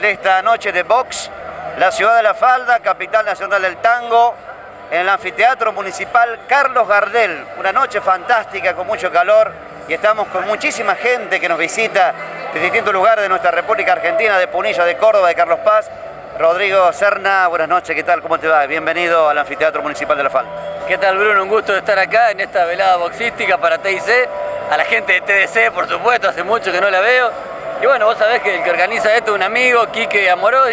en esta noche de box, la ciudad de La Falda, capital nacional del tango, en el anfiteatro municipal Carlos Gardel. Una noche fantástica con mucho calor y estamos con muchísima gente que nos visita de distintos lugares de nuestra República Argentina, de Punilla, de Córdoba, de Carlos Paz. Rodrigo Serna, buenas noches, ¿qué tal? ¿Cómo te va? Bienvenido al anfiteatro municipal de La Falda. ¿Qué tal, Bruno? Un gusto de estar acá en esta velada boxística para TIC, a la gente de TDC, por supuesto, hace mucho que no la veo. Y bueno, vos sabés que el que organiza esto es un amigo, Quique Amorós,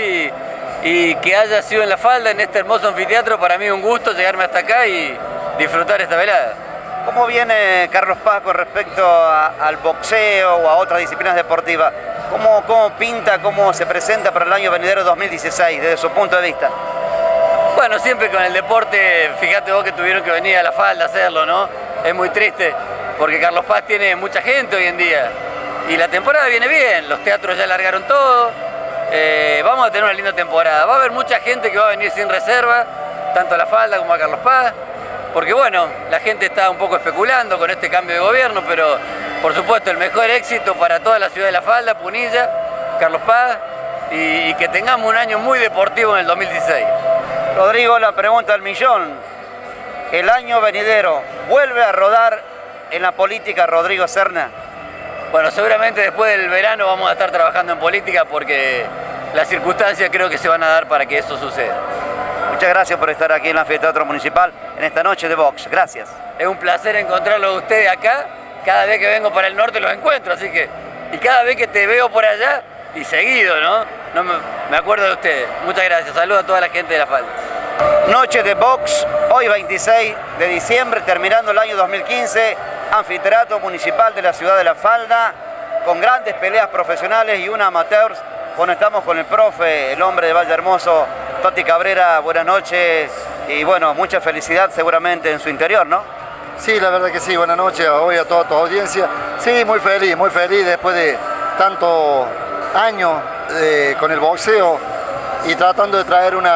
y que haya sido en La Falda, en este hermoso anfiteatro, para mí es un gusto llegarme hasta acá y disfrutar esta velada. ¿Cómo viene Carlos Paz con respecto al boxeo o a otras disciplinas deportivas? ¿Cómo pinta, cómo se presenta para el año venidero 2016, desde su punto de vista? Bueno, siempre con el deporte, fíjate vos que tuvieron que venir a La Falda a hacerlo, ¿no? Es muy triste, porque Carlos Paz tiene mucha gente hoy en día. Y la temporada viene bien, los teatros ya largaron todo. Vamos a tener una linda temporada. Va a haber mucha gente que va a venir sin reserva, tanto a La Falda como a Carlos Paz. Porque bueno, la gente está un poco especulando con este cambio de gobierno, pero por supuesto el mejor éxito para toda la ciudad de La Falda, Punilla, Carlos Paz, y que tengamos un año muy deportivo en el 2016. Rodrigo, la pregunta del millón. ¿El año venidero vuelve a rodar en la política Rodrigo Serna? Bueno, seguramente después del verano vamos a estar trabajando en política porque las circunstancias creo que se van a dar para que eso suceda. Muchas gracias por estar aquí en el anfiteatro municipal en esta noche de box. Gracias. Es un placer encontrarlos a ustedes acá. Cada vez que vengo para el norte los encuentro, así que... Y cada vez que te veo por allá, y seguido, ¿no? Me acuerdo de ustedes. Muchas gracias. Saludos a toda la gente de La Falda. Noche de box, hoy 26 de diciembre, terminando el año 2015, anfiteatro municipal de la ciudad de La Falda, con grandes peleas profesionales y una amateurs. Bueno, estamos con el profe, el hombre de Valle Hermoso, Toti Cabrera. Buenas noches y bueno, mucha felicidad seguramente en su interior, ¿no? Sí, la verdad que sí, buenas noches hoy a toda tu audiencia. Sí, muy feliz después de tantos años con el boxeo y tratando de traer un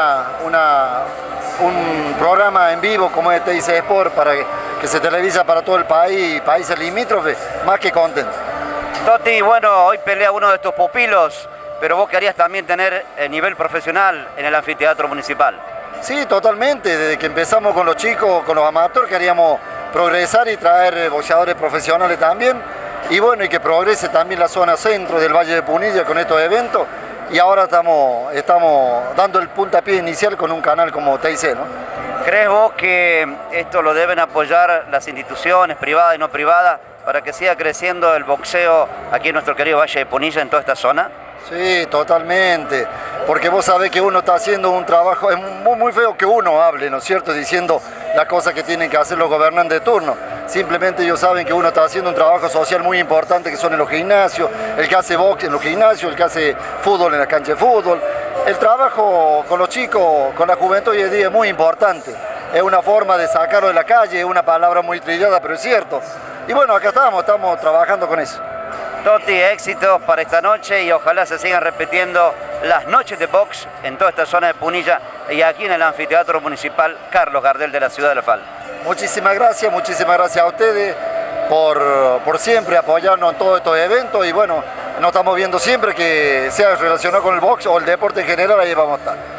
programa en vivo como es TIC Sport para que se televisa para todo el país y países limítrofes, más que contento. Toti, bueno, hoy pelea uno de tus pupilos, pero vos querías también tener nivel profesional en el anfiteatro municipal. Sí, totalmente, desde que empezamos con los chicos, con los amateurs, queríamos progresar y traer boxeadores profesionales también. Y bueno, y que progrese también la zona centro del Valle de Punilla con estos eventos. Y ahora estamos dando el puntapié inicial con un canal como TIC, ¿no? ¿Crees vos que esto lo deben apoyar las instituciones privadas y no privadas para que siga creciendo el boxeo aquí en nuestro querido Valle de Punilla, en toda esta zona? Sí, totalmente, porque vos sabés que uno está haciendo un trabajo, es muy feo que uno hable, ¿no es cierto?, diciendo las cosas que tienen que hacer los gobernantes de turno. Simplemente ellos saben que uno está haciendo un trabajo social muy importante, que son en los gimnasios, el que hace box en los gimnasios, el que hace fútbol en la cancha de fútbol. El trabajo con los chicos, con la juventud hoy en día es muy importante. Es una forma de sacarlo de la calle, es una palabra muy trillada, pero es cierto. Y bueno, acá estamos trabajando con eso. Toti, éxitos para esta noche y ojalá se sigan repitiendo las noches de box en toda esta zona de Punilla y aquí en el anfiteatro municipal Carlos Gardel de la ciudad de La Falda. Muchísimas gracias a ustedes por siempre apoyarnos en todos estos eventos y bueno, nos estamos viendo siempre que sea relacionado con el box o el deporte en general, ahí vamos a estar.